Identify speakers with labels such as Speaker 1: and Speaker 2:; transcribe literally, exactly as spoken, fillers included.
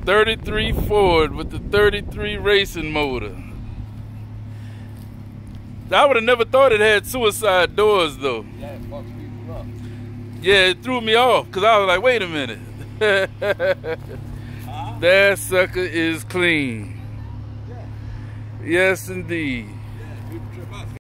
Speaker 1: thirty-three Ford with the thirty-three racing motor. I would have never thought it had suicide doors though.
Speaker 2: Yeah, it fucks people up.
Speaker 1: Yeah, it threw me off because I was like, wait a minute.
Speaker 2: Huh?
Speaker 1: That sucker is clean.
Speaker 2: Yeah.
Speaker 1: Yes, indeed.